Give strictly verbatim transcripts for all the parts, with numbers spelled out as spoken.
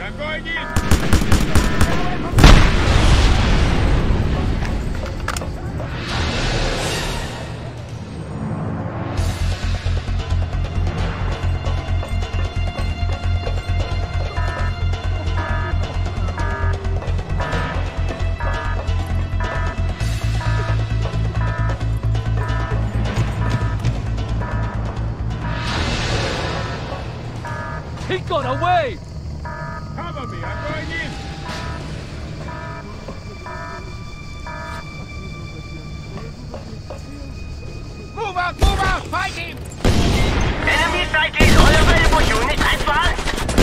I'm going in! He got away! Cover me, I'm going in! Move out, move out! Fight him! Enemy sighted! All available units advance!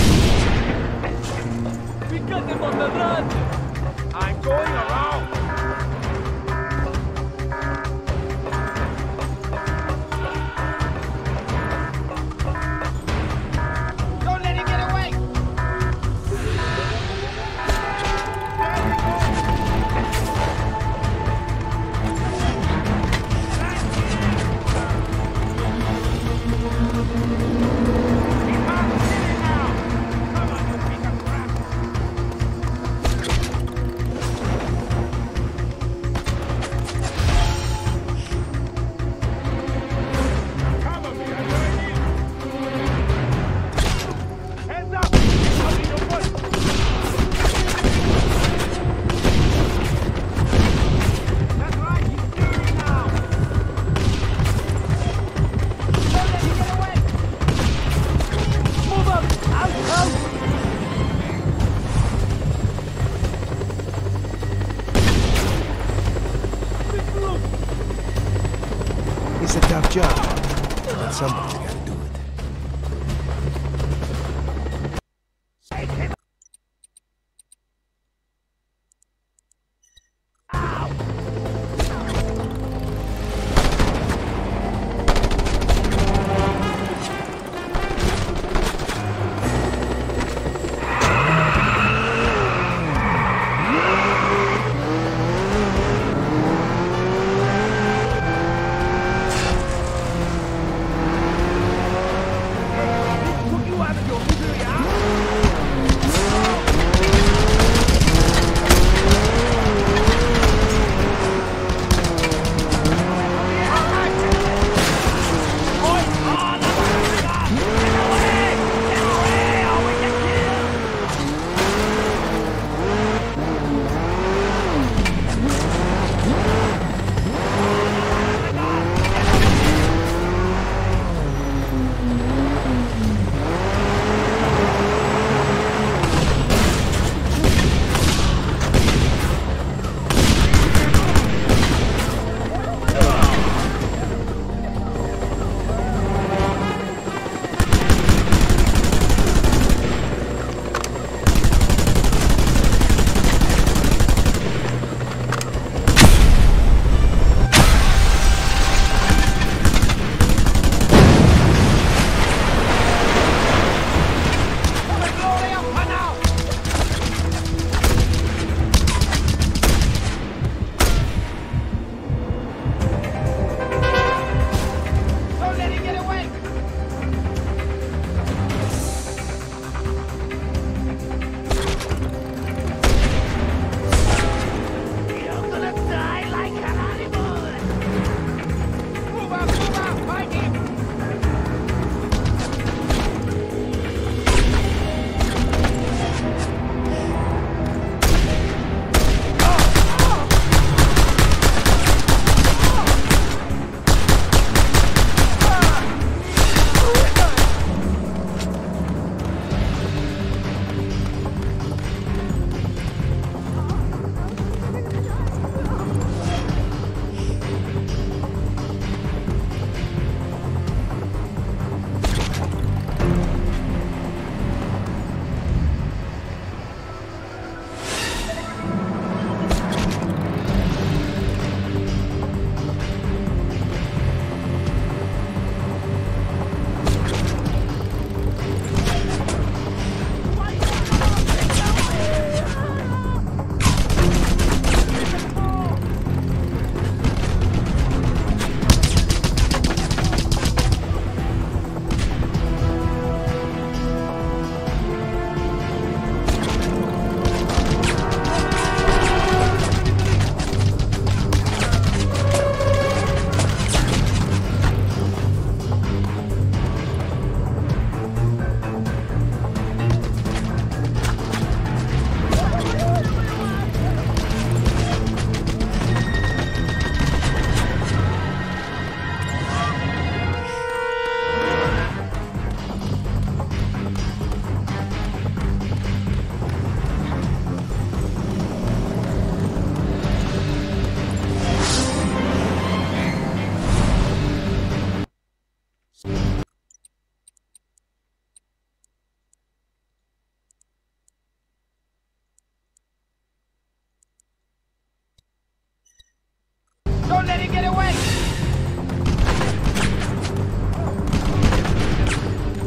We got him on the run! I'm going around! Don't let him get away!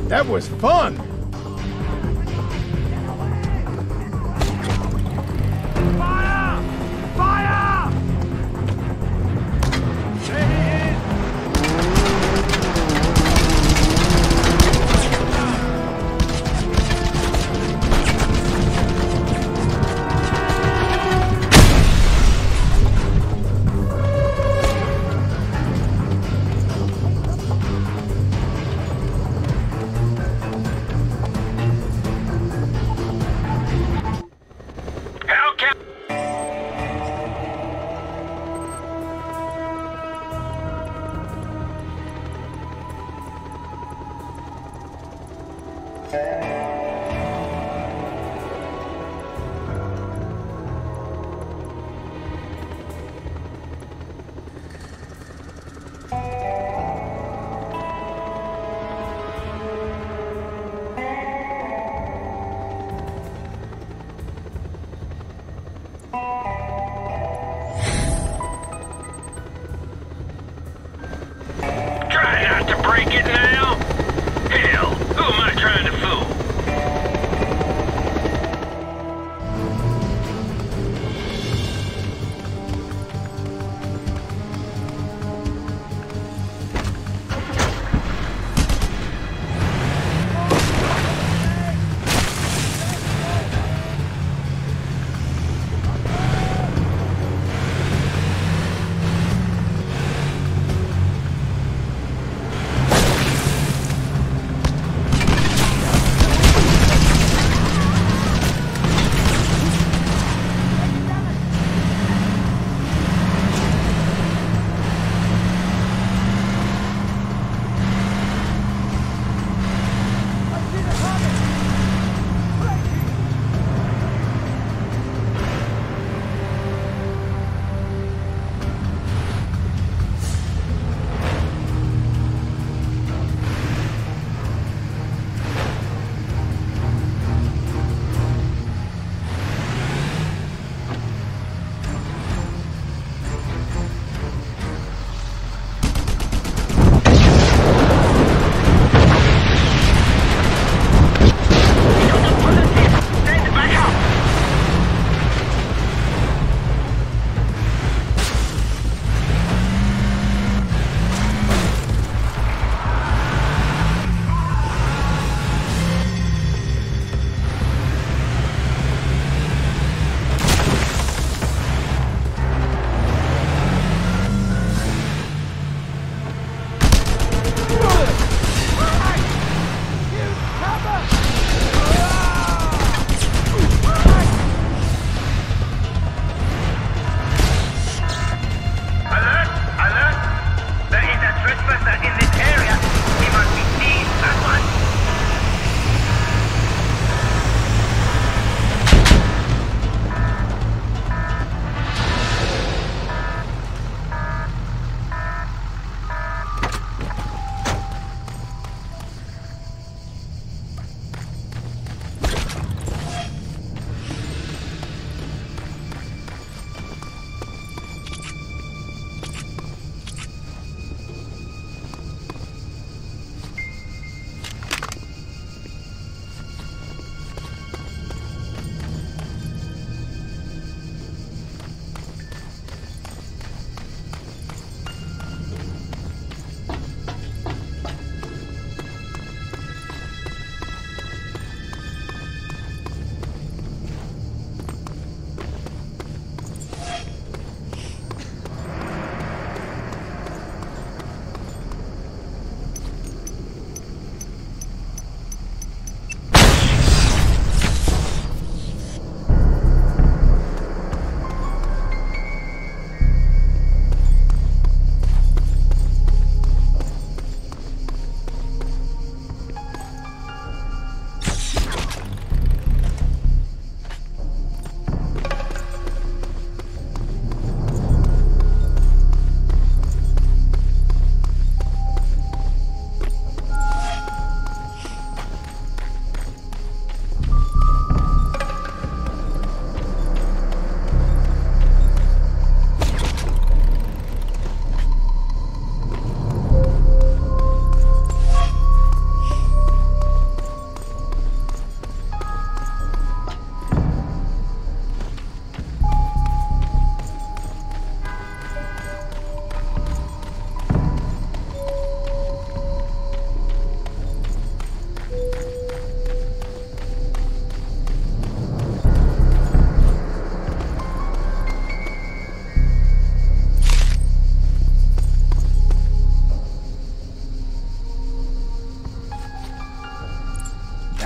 That was fun! Fire! Fire! Try not to break it now. Hell, who am I trying to fool?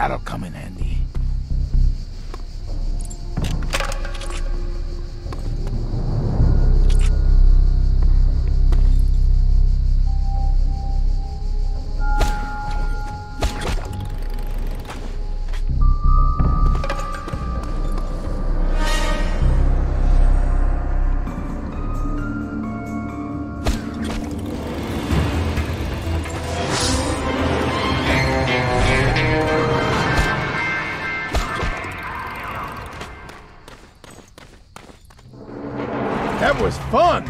That'll come in handy. That was fun!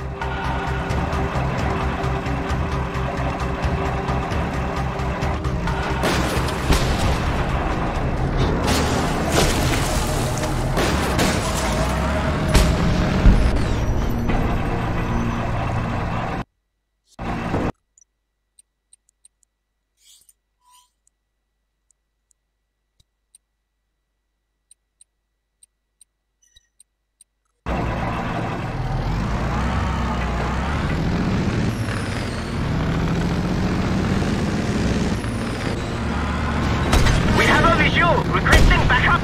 Requesting backup!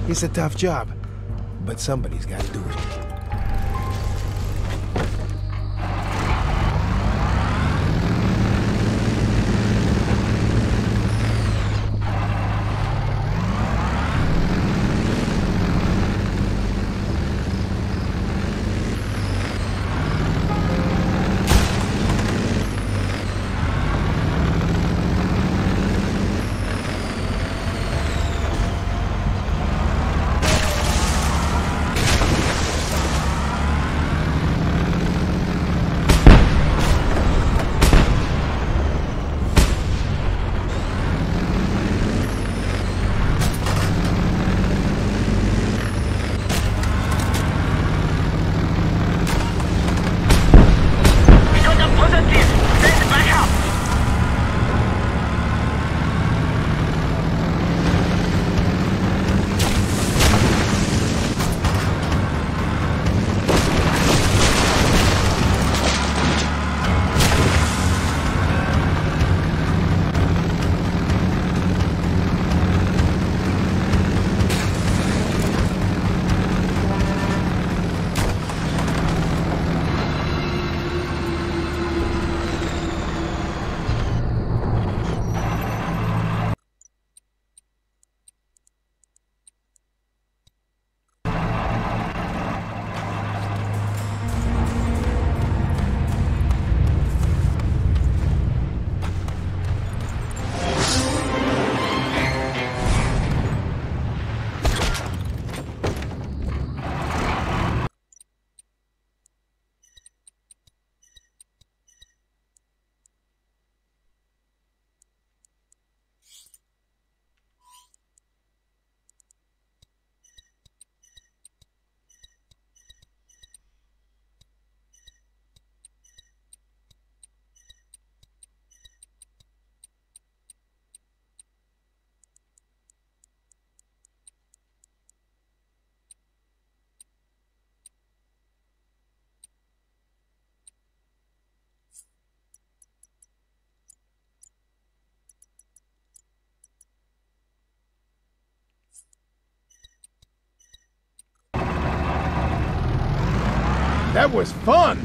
It's a tough job, but somebody's got to do it. That was fun!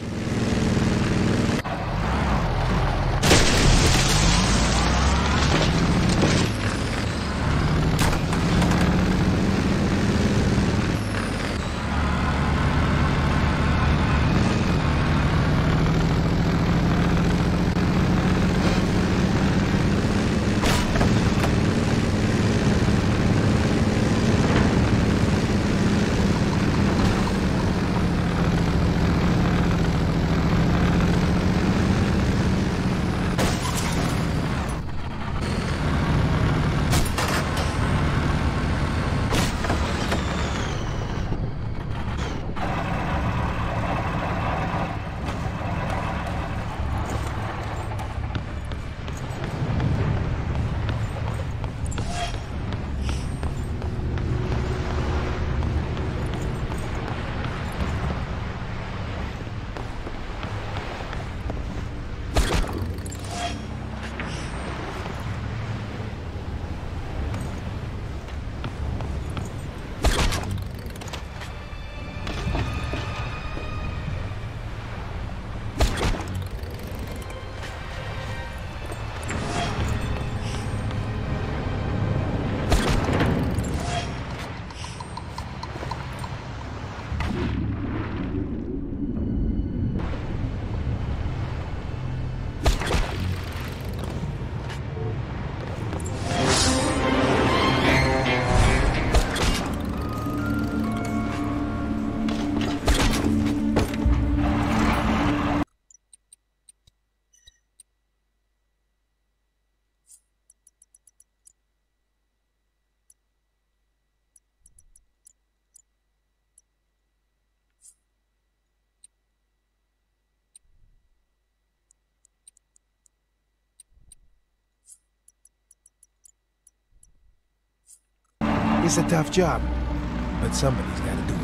It's a tough job, but somebody's got to do it.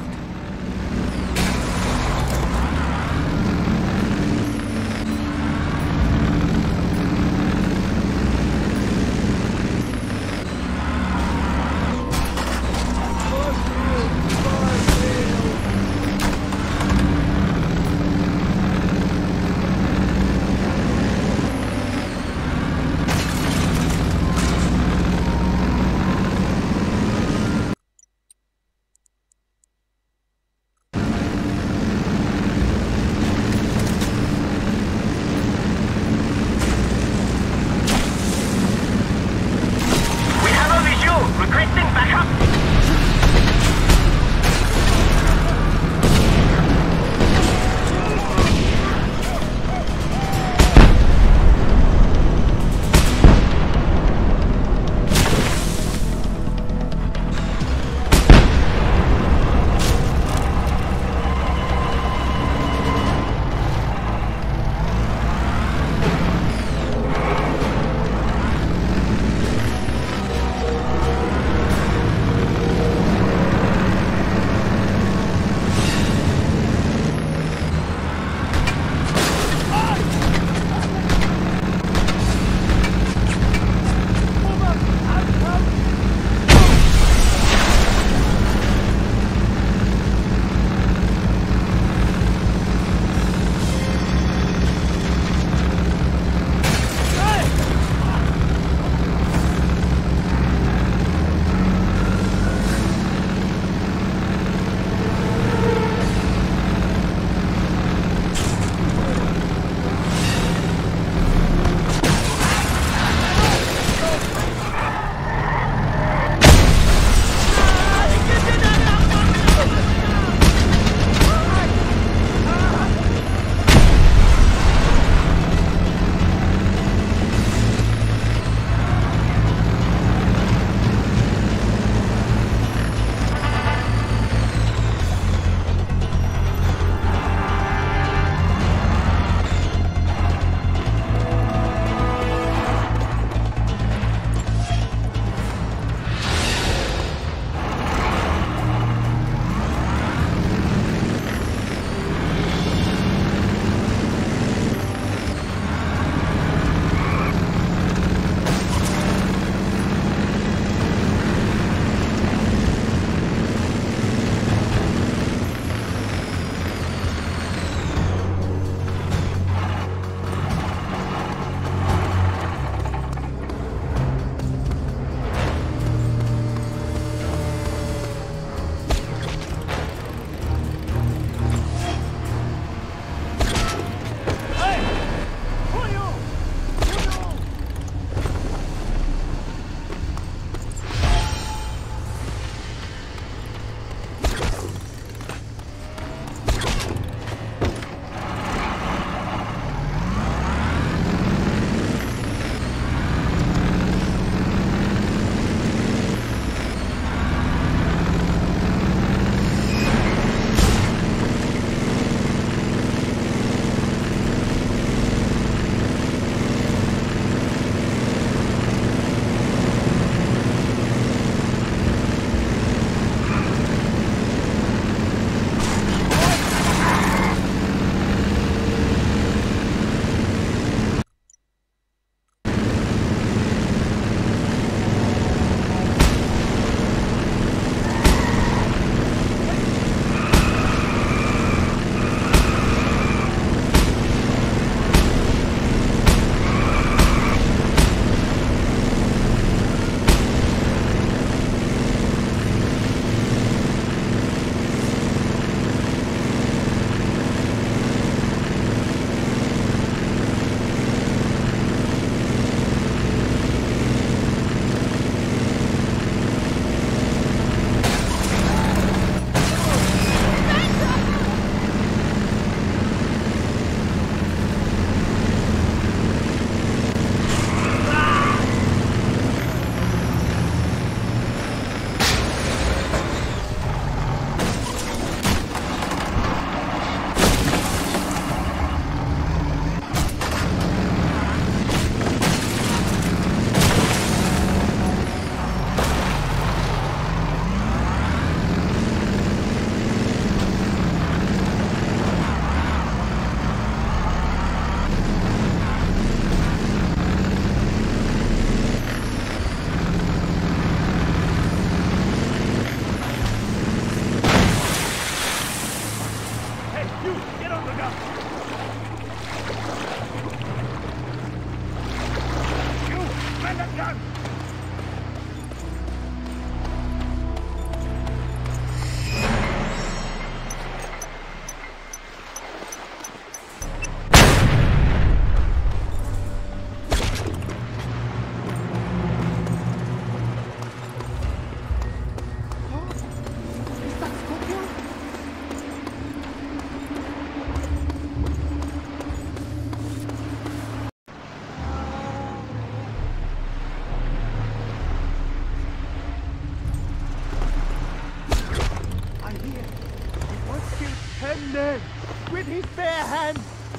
name with his bare hands.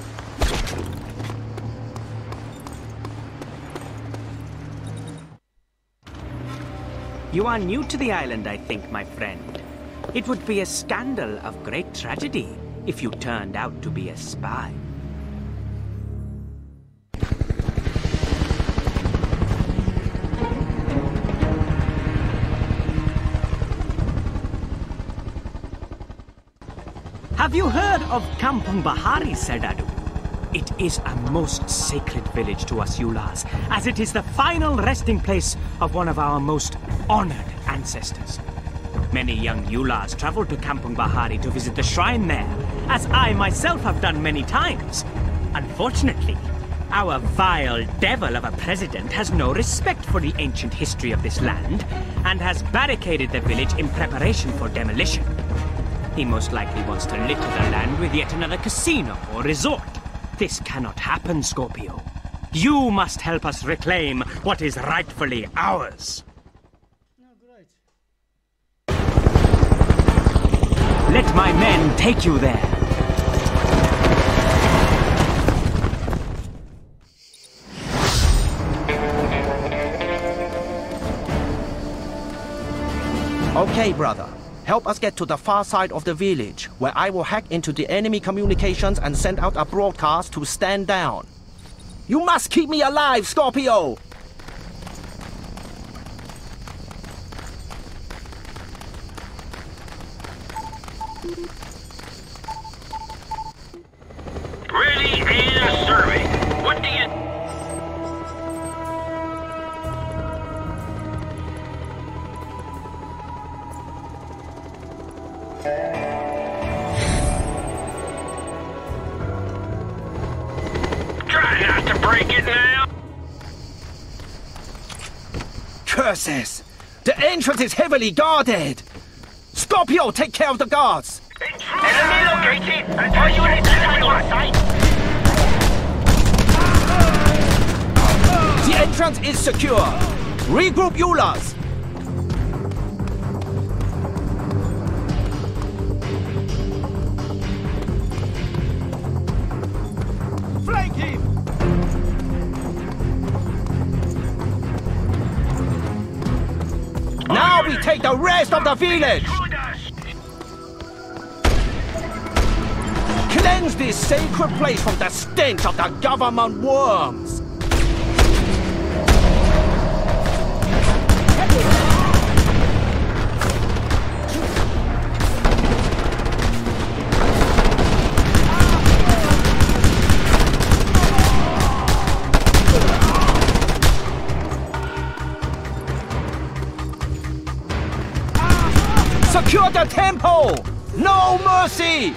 You are new to the island, I think, my friend. It would be a scandal of great tragedy if you turned out to be a spy. Have you heard of Kampung Bahari, Serdadu? It is a most sacred village to us Yulas, as it is the final resting place of one of our most honored ancestors. Many young Yulas travel to Kampung Bahari to visit the shrine there, as I myself have done many times. Unfortunately, our vile devil of a president has no respect for the ancient history of this land, and has barricaded the village in preparation for demolition. He most likely wants to litter the land with yet another casino or resort. This cannot happen, Scorpio. You must help us reclaim what is rightfully ours. Let my men take you there. Okay, brother. Help us get to the far side of the village, where I will hack into the enemy communications and send out a broadcast to stand down. You must keep me alive, Scorpio! Ready and serving. What do you... Try not to break it now. Curses! The entrance is heavily guarded! Scorpio, take care of the guards! Enemy located! All units on your side! The entrance is secure! Regroup Yulas! Flank him! Now we take the rest of the village! Cleanse this sacred place from the stench of the government worms! Secure the temple! No mercy!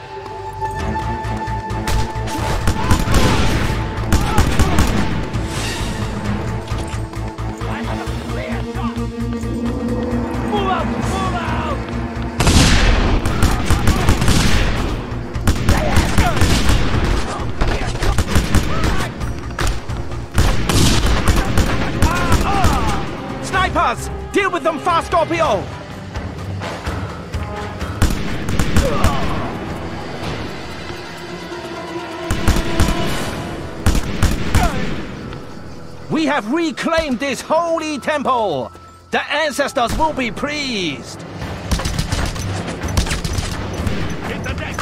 Move out! Move out! Snipers! Deal with them fast, Scorpio! We have reclaimed this holy temple! The ancestors will be pleased! Hit the deck!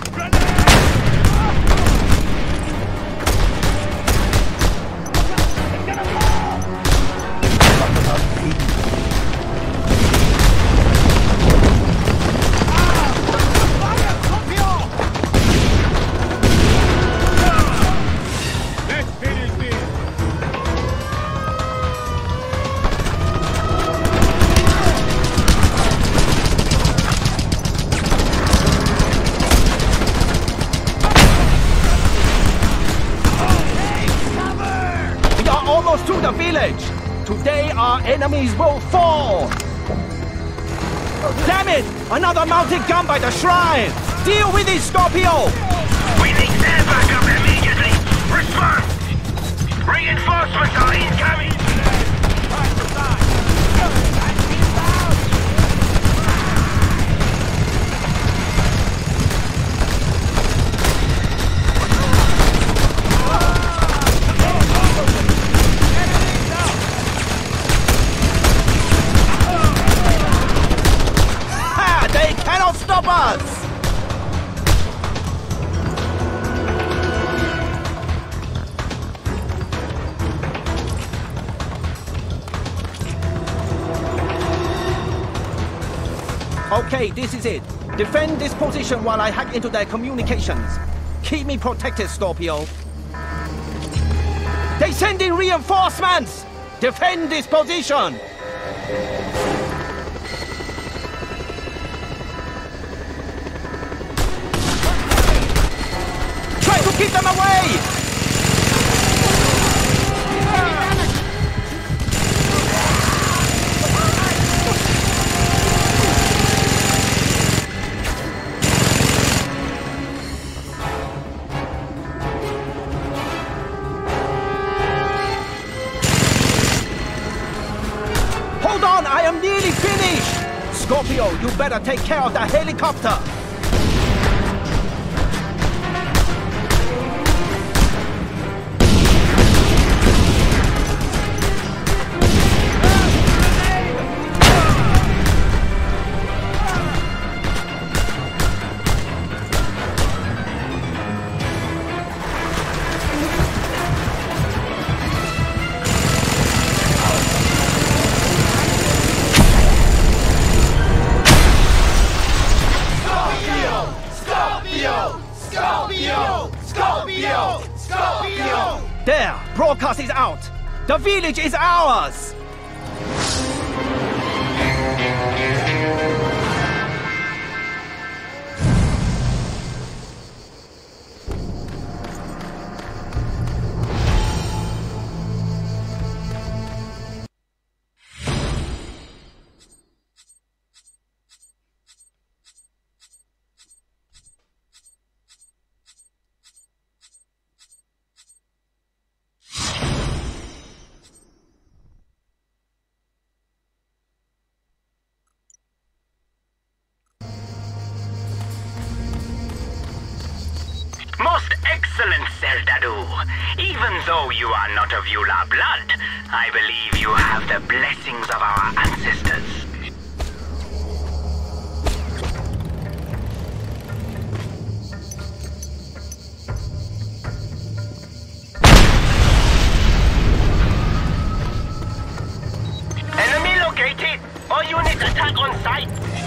To the village! Today our enemies will fall! Damn it! Another mounted gun by the shrine! Deal with it, Scorpio! We need air backup immediately! Response! Reinforcements are incoming! ours! Okay, this is it. Defend this position while I hack into their communications. Keep me protected, Scorpio. They send in reinforcements! Defend this position! Try to keep them away! Scorpio, you better take care of that helicopter! There! Broadcast is out! The village is ours! Most excellent Seldadu. Even though you are not of Eula blood, I believe you have the blessings of our ancestors. Enemy located! All units attack on sight!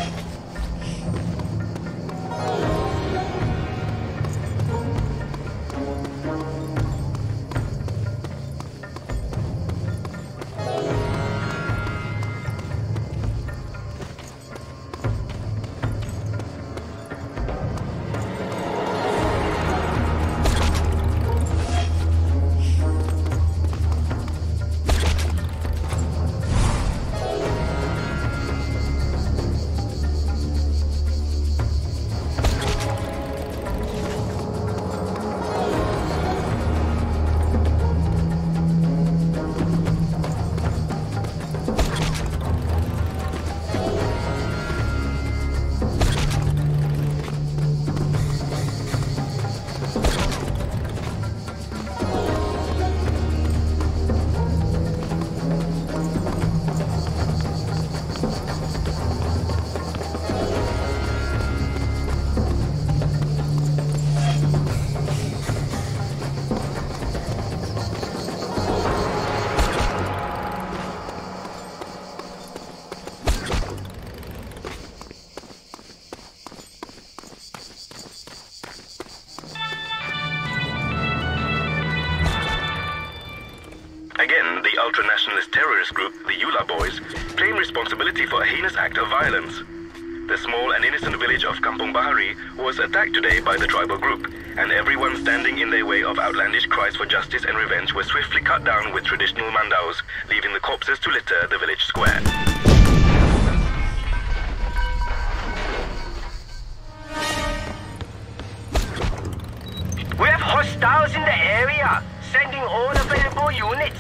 Again, the ultra-nationalist terrorist group, the Eula Boys, claim responsibility for a heinous act of violence. The small and innocent village of Kampung Bahari was attacked today by the tribal group, and everyone standing in their way of outlandish cries for justice and revenge were swiftly cut down with traditional mandaus, leaving the corpses to litter the village square. We have hostiles in the area, sending all available units.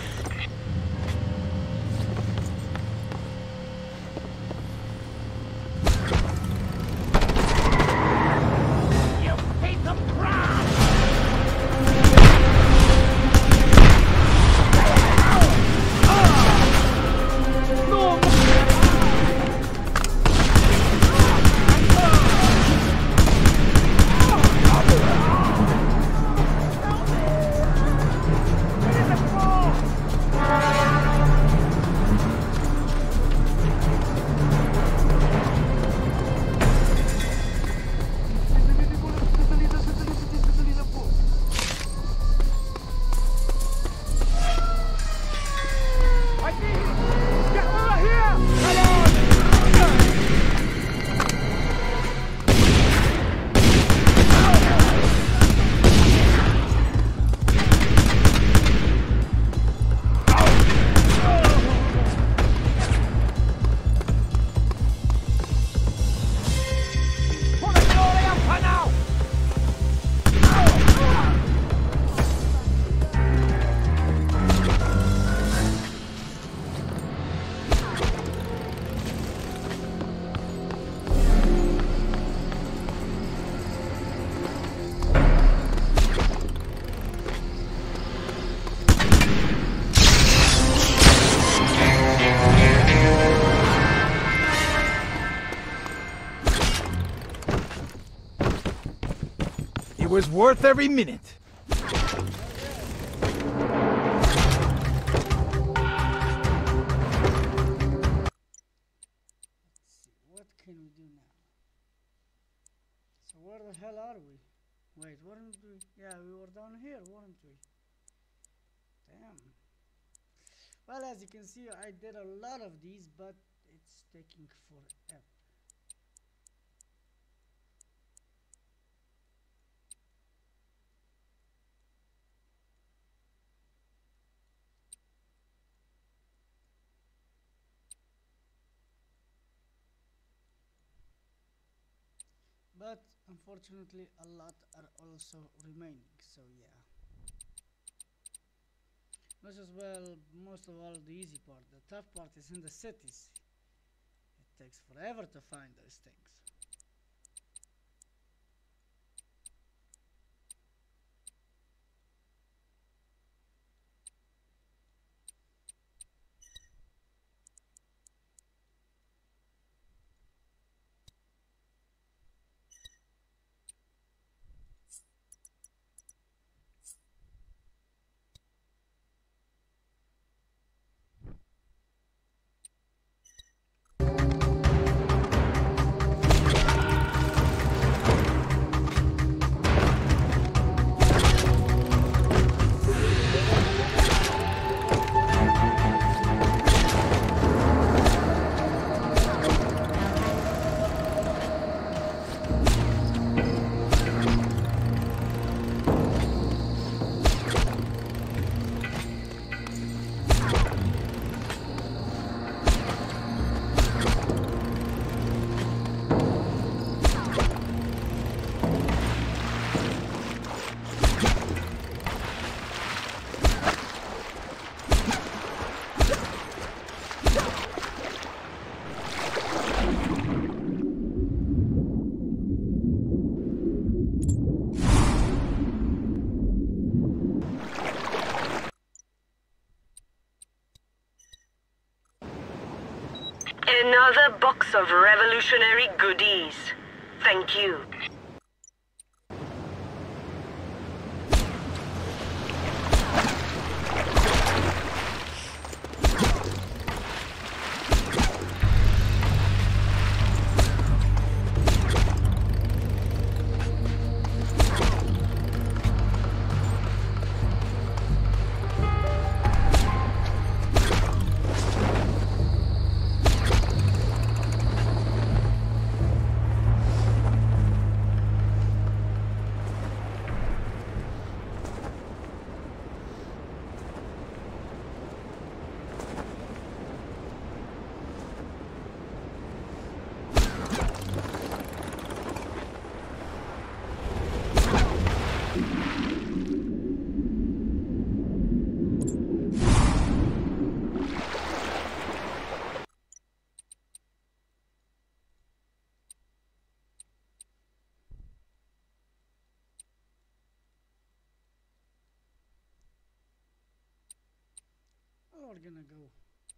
It was worth every minute. Can we do now? So where the hell are we? Wait, weren't we? Yeah, we were down here, weren't we? Damn. Well, as you can see, I did a lot of these, but it's taking forever. But unfortunately a lot are also remaining, so yeah. This is, well, most of all the easy part. The tough part is in the cities. It takes forever to find those things. Another box of revolutionary goodies. Thank you. We're gonna go.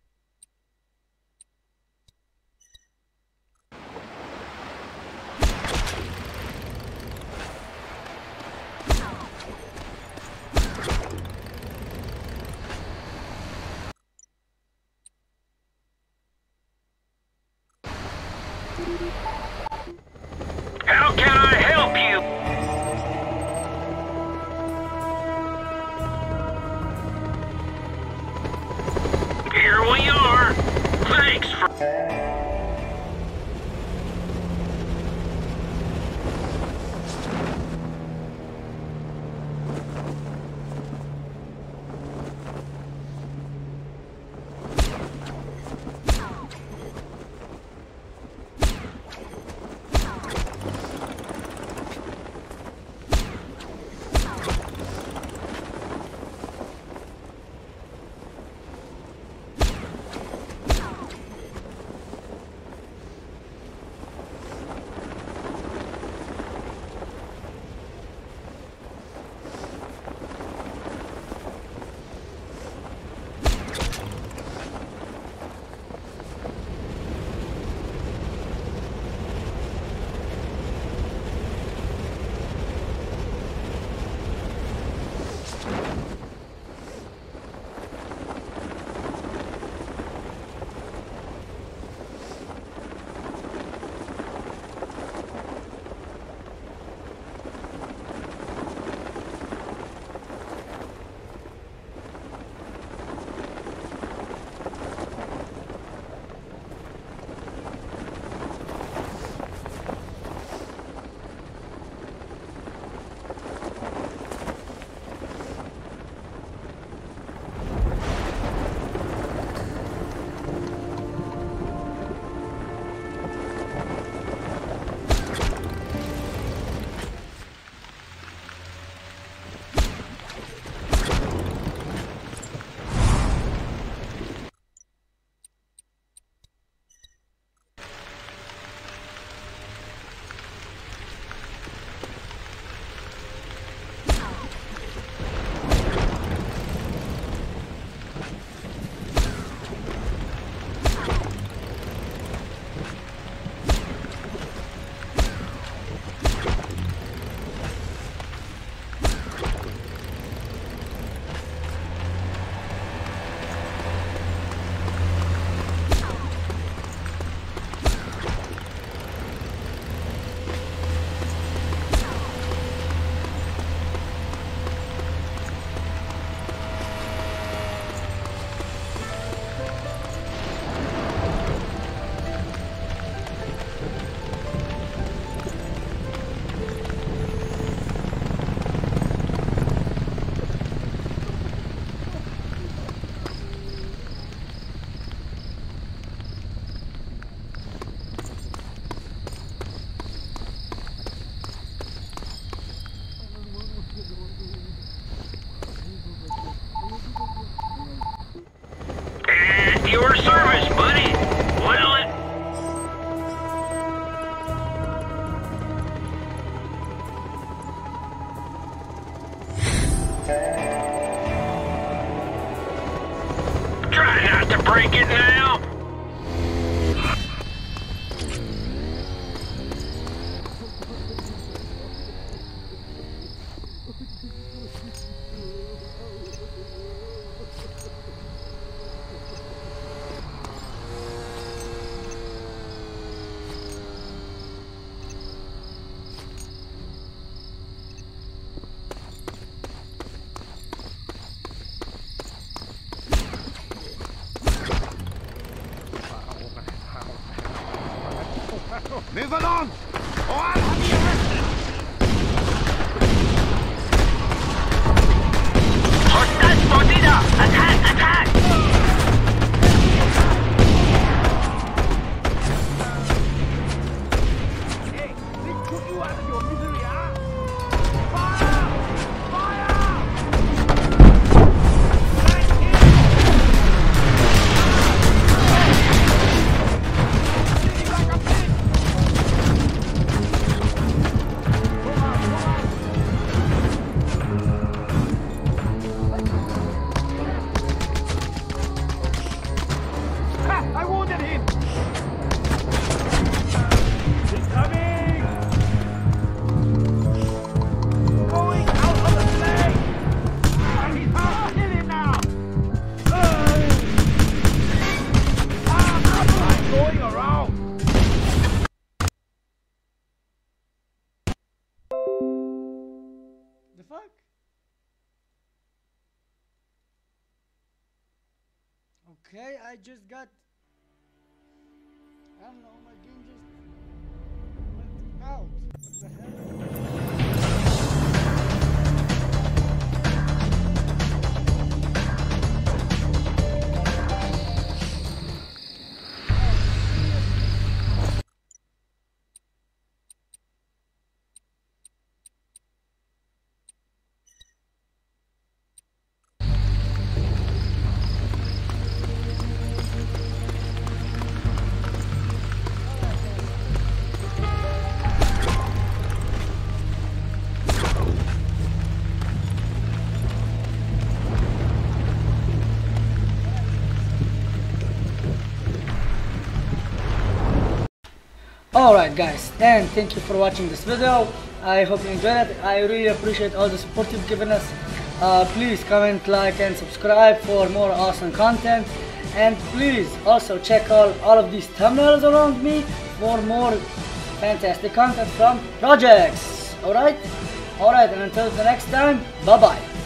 How can I help you? Here we are. Thanks for... Try not to break it now. Move along, or I'll have you arrested! Hostile spotted! Attack! Attack! Hey, this took you out of your misery, huh? Fire! Fire! Right here! Sitting like a pig! I wounded him! He's coming! Going out of the plane! And he's hard to hit him now! Ah, I'm going around! The fuck? Okay, I just got... I don't know, my game just went out. What the hell? Alright guys, and thank you for watching this video. I hope you enjoyed it. I really appreciate all the support you've given us. Uh, please comment, like and subscribe for more awesome content. And please also check out all of these thumbnails around me for more fantastic content from projects. Alright? Alright, and until the next time, bye bye.